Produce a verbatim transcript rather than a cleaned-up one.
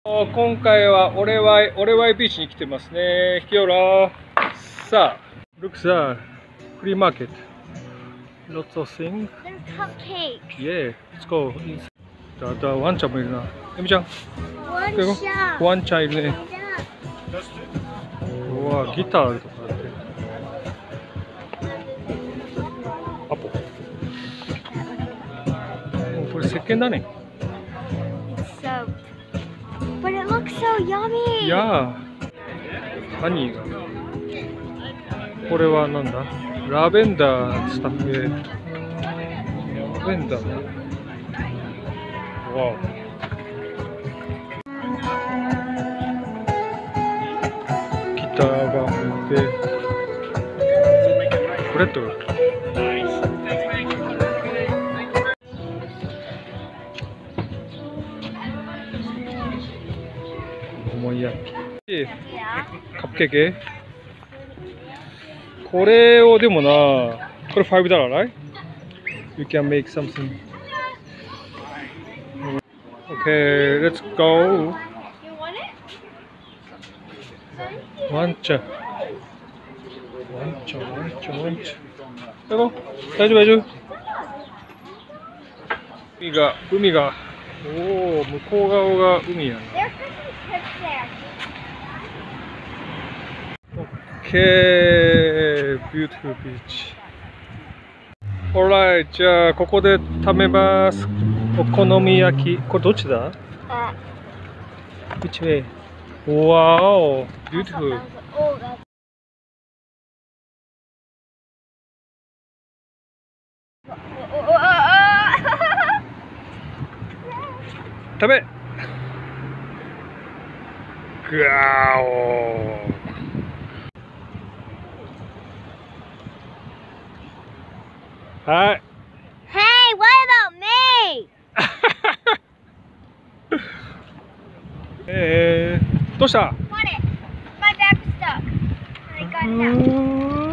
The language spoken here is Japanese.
今回はオレワイ、オレワイビーチに来てますね。ヒヨラ。さあ、look the free market. Lots of things. There's cupcakes. Yeah, let's go. 자, 나ワンちゃんもいるな。エミちゃん。 One 그리고 shot. ワンちゃんいるね。うわ、ギターとかあって。アポ。もうこれ石鹸だね。 It's soaked. But it looks so yummy. いやー、ハニーが。これはなんだ？ラベンダースタッフへ。ラベンダー。わお。ギターがあって、ブレッドが。思いやき。カップケーキ。これをでもな、これファイブダラー、right? You can make something. Okay, let's go. You want it? ワンちゃん。ワンちゃん、ワンちゃん、ワンちゃん。行こう。大丈夫、大丈夫。海が、海が。おお、向こう側が海やな。 There's some trips there. Okay, beautiful beach. Alright, じゃあここで食べます。お好み焼き。これどっちだ？ Uh, Which way? Wow, beautiful. oh, that's 食べ。ぐわお。はい。 Hey, what about me? えー、どうした？ What it? My bag's stuck. I got it out.